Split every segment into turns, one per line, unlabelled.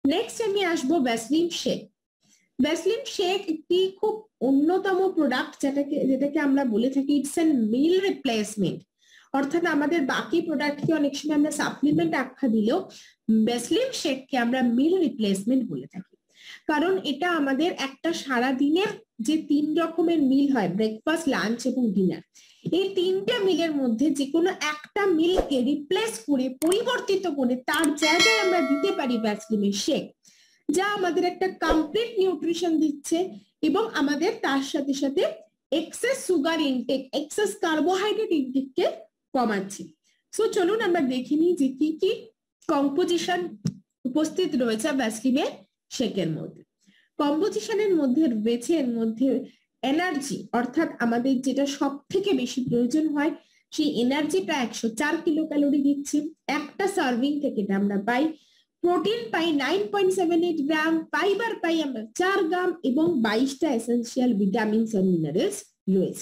Next আমি আসবো Vaseline shake. ভ্যাসলিন শেক একটি খুব অন্যতম প্রোডাক্ট যেটাকে আমরা বলে থাকি ইটস এন মিল রিপ্লেসমেন্ট। অর্থাৎ আমাদের বাকি প্রোডাক্টকে অনেক সময় আমরা সাপ্লিমেন্ট আখ্যা দিলেও ভ্যাসলিন শেককে আমরা মিল রিপ্লেসমেন্ট বলে থাকি, কারণ এটা আমাদের একটা সারা দিনের যে 3 রকমের মিল হয়, ব্রেকফাস্ট, লাঞ্চ এবং ডিনার, এই 3টে মিলের মধ্যে যে কোনো একটা মিলকে রিপ্লেস করে, পরিবর্তিত করে তার জায়গায় আমরা দিতে পারি ভ্যাসলিনের শেক, যা আমাদের একটা কমপ্লিট নিউট্রিশন দিচ্ছে এবং আমাদের তার সাথে সাথে excess sugar intake, excess carbohydrate ইনটেককে কমাচ্ছে। সো চলুন আমরা দেখে নিই যে কি কি কম্পোজিশন উপস্থিত রয়েছে ভ্যাসলিনের শেকের মধ্যে। কম্পোজিশনের মধ্যে রয়েছে এর মধ্যে এনার্জি, অর্থাৎ আমাদের যেটা সব থেকে বেশি প্রয়োজন হয় সেই এনার্জিটা 104 কিলো ক্যালোরি দিচ্ছে একটা সার্ভিং থেকে, এটা আমরা পাই। প্রোটিন পাই 9.78 গ্রাম, ফাইবার পাই আমরা 4 গ্রাম এবং 22টা এসেনশিয়াল ভিটামিনস এন্ড মিনারেলস রয়েছে।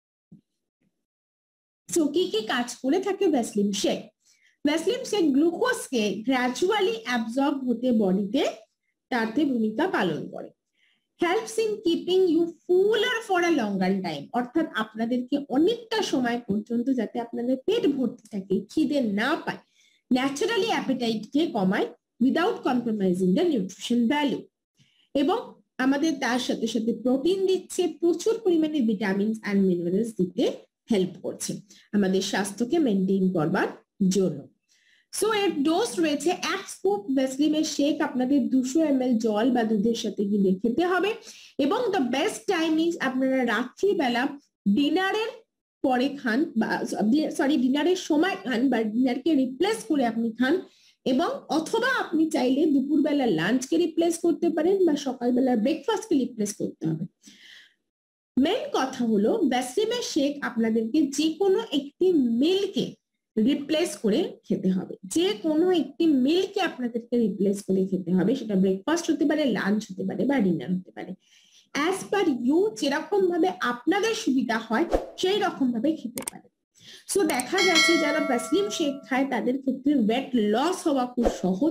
সো কি কি কাজ করে থাকে ভ্যাসলিন শেক? ভ্যাসলিন শেক গ্লুকোজকে গ্র্যাজুয়ালি অ্যাবজর্ব হতে বডিতে তাতে ভূমিকা পালন করে। Helps in keeping you fuller for a longer time, অর্থাৎ আপনাদেরকে অনেকটা সময় পর্যন্ত যাতে আপনাদের পেট ভর্তি থাকে, খিদে না পায়, ন্যাচারালি অ্যাপেটাইটকে কমায় without compromising the nutrition value. এবং আমাদের তার সাথে সাথে প্রোটিন দিচ্ছে, প্রচুর পরিমাণে ভিটামিনস অ্যান্ড মিনারেলস দিতে হেল্প করছে আমাদের স্বাস্থ্যকে মেনটেন করবার জন্য। সো এর ডোজ রয়েছে 1 স্কুপ ভ্যাসলিনের শেক আপনাদের 200 ml জল বা দুধের সাথে গিয়ে খেতে হবে। এবং দ্য বেস্ট টাইম ইজ আপনারা রাত্রিবেলা ডিনারের পরে খান, বা সরি ডিনারের সময় খান বা ডিনারকে রিপ্লেস করে আপনি খান, এবং অথবা আপনি চাইলে দুপুরবেলা লাঞ্চকে রিপ্লেস করতে পারেন বা সকালবেলা ব্রেকফাস্টকে রিপ্লেস করতে হবে। মেন কথা হলো ভ্যাসলিনের শেক আপনাদেরকে যে কোনো একটি মিলকে রিপ্লেস করে খেতে হবে, যে কোনো একটি মিলকে আপনাদেরকে রিপ্লেস করে খেতে হবে, সেটা ব্রেকফাস্ট হতে পারে, লাঞ্চ হতে পারে বা ডিনার হতে পারে। অ্যাজ পার ইউ যেরকম ভাবে আপনাদের সুবিধা হয় সেই রকম ভাবে খেতে পারে। সো দেখা যাচ্ছে যারা ভ্যাসলিন শেক খায় তাদের ক্ষেত্রে ওয়েট লস হওয়া খুব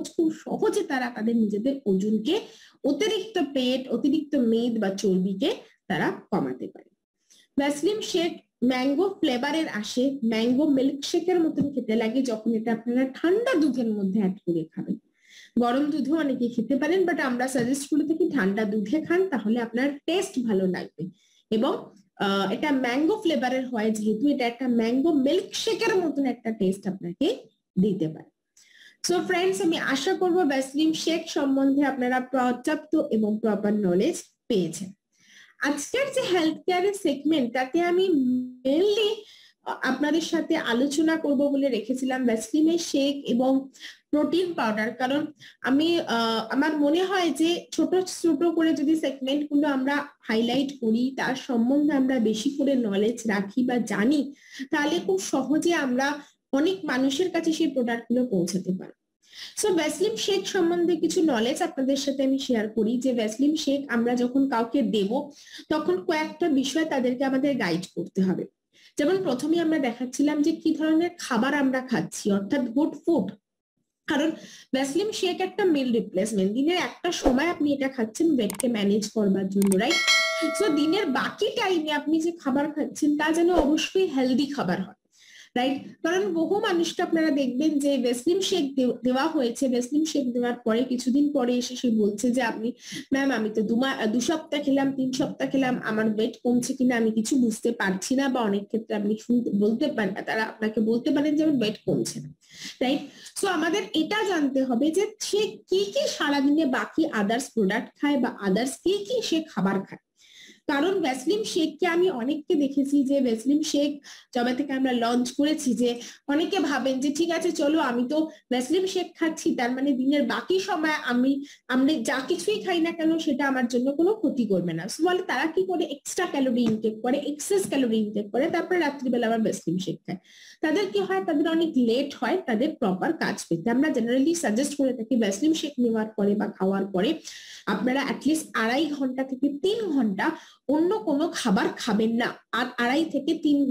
সহজে তারা তাদের নিজেদের ওজনকে, অতিরিক্ত পেট, অতিরিক্ত মেদ বা চর্বিকে তারা কমাতে পারে। ভ্যাসলিন শেক ম্যাঙ্গো ফ্লেভারের আসে, ম্যাঙ্গো মিল্ক শেকের মতন খেতে লাগে যখন এটা আপনারা ঠান্ডা দুধের মধ্যে অ্যাড করে খাবেন। গরম দুধও অনেকে খেতে পারেন, বাট আমরা সাজেস্ট করে থাকি ঠান্ডা দুধে খান, তাহলে আপনার টেস্ট ভালো লাগবে। এবং এটা ম্যাঙ্গো ফ্লেভারের হয় যেহেতু এটা একটা ম্যাঙ্গো মিল্ক শেকের মতন একটা টেস্ট আপনাকে দিতে পারে। সো ফ্রেন্ডস, আমি আশা করবো ভ্যাসলিন শেক সম্বন্ধে আপনারা পর্যাপ্ত এবং প্রপার নলেজ পেয়েছেন। আজকের যে হেলথ কেয়ারের সেগমেন্ট, তাতে আমি মেনলি আপনাদের সাথে আলোচনা করব বলে রেখেছিলাম ভ্যাসলিনের শেক এবং প্রোটিন পাউডার, কারণ আমি আমার মনে হয় যে ছোট ছোট করে যদি সেগমেন্ট গুলো আমরা হাইলাইট করি, তার সম্বন্ধে আমরা বেশি করে নলেজ রাখি বা জানি, তাহলে খুব সহজে আমরা অনেক মানুষের কাছে সেই প্রোডাক্ট গুলো পৌঁছাতে পারি। সো ভ্যাসলিন শেক সম্বন্ধে কিছু নলেজ আপনাদের সাথে আমি শেয়ার করি যে ভ্যাসলিন শেক আমরা যখন কাউকে দেব তখন কয়েকটা বিষয় তাদেরকে আমাদের গাইড করতে হবে। যেমন প্রথমে আমরা দেখাচ্ছিলাম যে কি ধরনের খাবার আমরা খাচ্ছি, অর্থাৎ গুড ফুড, কারণ ভ্যাসলিন শেক একটা মিল রিপ্লেসমেন্ট, দিনের একটা সময় আপনি এটা খাচ্ছেন ওয়েটকে ম্যানেজ করবার জন্য, রাইট? সো দিনের বাকি টাইমে আপনি যে খাবার খাচ্ছেন তা যেন অবশ্যই হেলদি খাবার হয়, রাইট? কারণ বহু মানুষকে আপনারা দেখবেন যে ভ্যাসলিন শেক দেওয়া হয়েছে, ভ্যাসলিন শেক দেওয়ার পরে কিছুদিন পরে এসে সে বলছে যে আপনি ম্যাম আমি তো 2 সপ্তাহ খেলাম, 3 সপ্তাহ খেলাম, আমার ওয়েট কমছে কিনা আমি কিছু বুঝতে পারছি না, বা অনেক ক্ষেত্রে আপনি বলতে পারেন, তারা আপনাকে বলতে পারেন যে আমার ওয়েট কমছে না, রাইট? সো আমাদের এটা জানতে হবে যে সে কি কি সারাদিনে বাকি আদার্স প্রোডাক্ট খায় বা আদার্স কি কি সে খাবার খায়। কারণ ভ্যাসলিন শেককে আমি অনেককে দেখেছি যে ভ্যাসলিন শেক যবে থেকে আমরা লঞ্চ করেছি, যে অনেকে ভাবেন যে ঠিক আছে চলো আমি তো ভ্যাসলিন শেক খাচ্ছি, তার মানে দিনের বাকি সময় আমি যা কিছুই খাই না কেন সেটা আমার জন্য কোনো ক্ষতি করবে না। বলে তারা কি করে, এক্সট্রা ক্যালোরি ইনটেক করে, এক্সেস ক্যালোরি ইনটেক করে, তারপরে রাত্রিবেলা আবার ভ্যাসলিন শেক খায়। তাদের কি হয়, তাদের অনেক লেট হয় তাদের প্রপার কাজ পেতে। আমরা জেনারেলি সাজেস্ট করে থাকি ভ্যাসলিন শেক নেওয়ার পরে বা খাওয়ার পরে আপনারা অ্যাটলিস্ট 2.5 ঘন্টা থেকে 3 ঘন্টা অন্য কোনো খাবার খাবেন না, আর 2.5 থেকে 3 ঘন্টা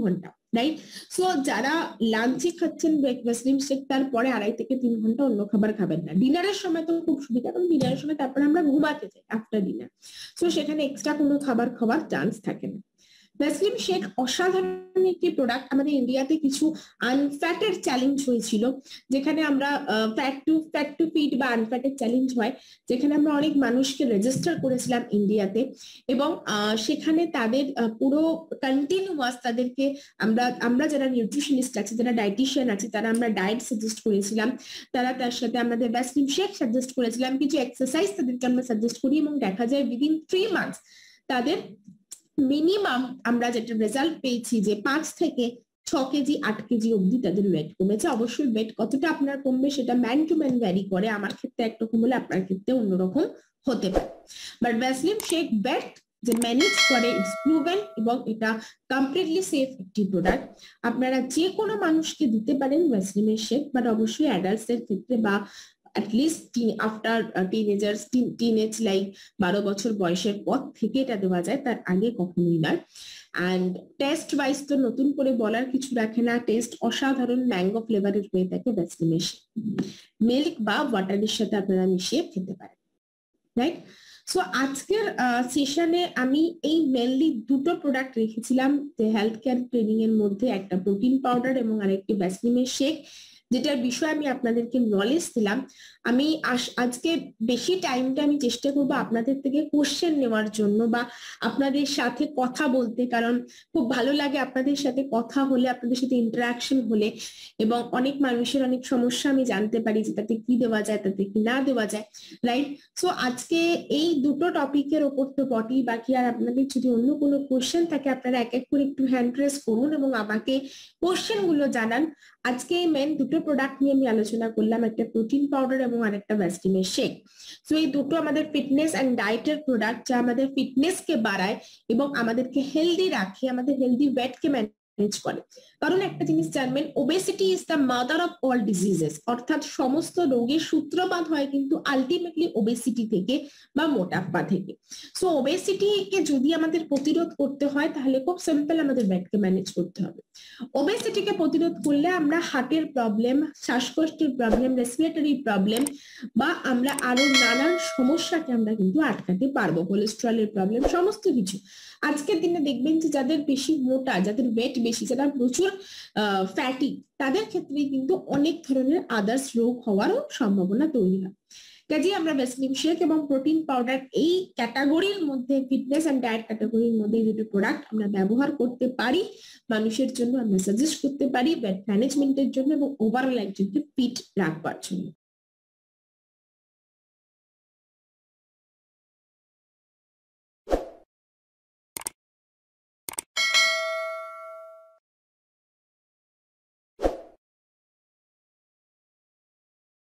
রাইট। সো যারা লাঞ্চে খাচ্ছেন ভেসলিন শেক, তারপরে 2.5 থেকে 3 ঘন্টা অন্য খাবার খাবেন না। ডিনারের সময় তো খুব সুবিধা, কারণ ডিনারের সময় তারপরে আমরা ঘুমাতে যাই আফটার ডিনার, সো সেখানে এক্সট্রা কোনো খাবার খাওয়ার চান্স থাকে না। ভেসলিন শেক অসাধারণ একটি প্রোডাক্ট। আমাদের ইন্ডিয়াতে কিছু আনফ্যাটের চ্যালেঞ্জ হয়েছিল, যেখানে আমরা ফ্যাট টু ফিট বা আনফ্যাটের চ্যালেঞ্জ হয়, যেখানে আমরা অনেক মানুষকে রেজিস্টার করেছিলাম ইন্ডিয়াতে, এবং সেখানে তাদের পুরো কন্টিনিউয়াস তাদেরকে আমরা যারা নিউট্রিশনিস্ট আছে, যারা ডায়েটিশিয়ান আছে, তারা আমরা ডায়েট সাজেস্ট করেছিলাম, তারা তার সাথে আমাদের ভেসলিন শেক সাজেস্ট করেছিলাম, কিছু এক্সারসাইজ তাদেরকে আমরা সাজেস্ট করি, এবং দেখা যায় উইদিন 3 মান্থস তাদের মিনিমাম আমরা যেটা রেজাল্ট পেয়েছি যে 5 থেকে 6 কেজি 8 কেজি অব্দি তাদের ওয়েট কমেছে। অবশ্যই ওয়েট কতটা আপনার কমবে সেটা ম্যান টু ম্যান ভ্যারি করে, আমার ক্ষেত্রে একরকম হলে আপনার ক্ষেত্রে অন্যরকম হতে পারে। বাট ভেসলিন শেক বেট যে ম্যানেজ করে, ইটস প্রুভেন, এবং এটা কমপ্লিটলি সেফ একটি প্রোডাক্ট। আপনারা যে কোনো মানুষকে দিতে পারেন ভেসলিনের শেক, বাট অবশ্যই অ্যাডাল্টস এর ক্ষেত্রে বা at least after teenagers, teenage like 12 বছর বয়সের পর থেকে এটা দেওয়া যায়, তার আগে কখনোই নয়। অ্যান্ড টেস্ট ওয়াইজ তো নতুন করে বলার কিছু রাখে না, টেস্ট অসাধারণ ম্যাঙ্গো ফ্লেভারের হয়ে থাকে ভেসলিনের শেক। মিল্ক বা ওয়াটারের সাথে আপনারা মিশিয়ে খেতে পারেন, রাইট। সো আজকের সেশনে আমি এই মেনলি দুটো প্রোডাক্ট রেখেছিলাম, যে হেলথ কেয়ার ট্রেনিং এর মধ্যে একটা প্রোটিন পাউডার এবং আরেকটি ভেসলিনের শেক, যেটার বিষয়ে আমি আপনাদেরকে নলেজ দিলাম। আমি আজকে বেশি টাইমটা আমি চেষ্টা করবো আপনাদের থেকে কোশ্চেন নেওয়ার জন্য বা আপনাদের সাথে কথা বলতে, কারণ খুব ভালো লাগে আপনাদের সাথে কথা হলে, আপনাদের সাথে ইন্টারাকশন হলে, এবং অনেক মানুষের অনেক সমস্যা আমি জানতে পারি যে তাতে কি দেওয়া যায়, তাতে কি না দেওয়া যায়, রাইট। সো আজকে এই দুটো টপিকের ওপর তো বটেই, বাকি আর আপনাদের যদি অন্য কোনো কোশ্চেন থাকে আপনারা এক এক করে একটু হ্যান্ড রেজ করুন এবং আমাকে কোশ্চেন গুলো জানান। আজকে মেন দুটো প্রোডাক্ট নিয়ে আমি আলোচনা করলাম, একটা প্রোটিন পাউডার এবং আরেকটা ভেসলিনের শেক। সো এই দুটো আমাদের ফিটনেস এন্ড ডায়েটের প্রোডাক্ট, যা আমাদের ফিটনেসকে বাড়ায় এবং আমাদেরকে হেলদি রাখে, আমাদের হেলদি ওয়েটকে ম্যানেজ করে। কারণ একটা জিনিস জানবেন, obesity is the mother of all diseases, অর্থাৎ সমস্ত রোগের সূত্রপাত হয় কিন্তু আলটিমেটলি ওবেসিটি থেকে বা মোটাপা থেকে। সো ওবেসিটিকে যদি আমাদের প্রতিরোধ করতে হয় তাহলে খুব সিম্পল, আমাদের ওয়েটকে ম্যানেজ করতে হবে। ওবেসিটিকে প্রতিরোধ করলে আমরা হার্টের প্রবলেম, শ্বাসকষ্টের প্রবলেম, রেসপিরেটরি প্রবলেম বা আমরা আরো নানান সমস্যাকে আমরা কিন্তু আটকাতে পারবো, কোলেস্ট্রলের প্রবলেম, সমস্ত কিছু। আজকের দিনে দেখবেন যে যাদের বেশি মোটা, যাদের ওয়েট বেশি, যারা প্রচুর ফ্যাটি, তাদের ক্ষেত্রে কিন্তু অনেক ধরনের আদার্স রোগ হওয়ারও সম্ভাবনা তৈরি হয়। কাজে আমরা ভেসলিন শেক এবং প্রোটিন পাউডার এই ক্যাটাগরির মধ্যে, ফিটনেস এন্ড ডায়েট ক্যাটাগরির মধ্যে দুটো প্রোডাক্ট আমরা ব্যবহার করতে পারি, মানুষের জন্য আমরা সাজেস্ট করতে পারি ওয়েট ম্যানেজমেন্টের জন্য এবং ওভারঅল একজনকে ফিট রাখবার জন্য।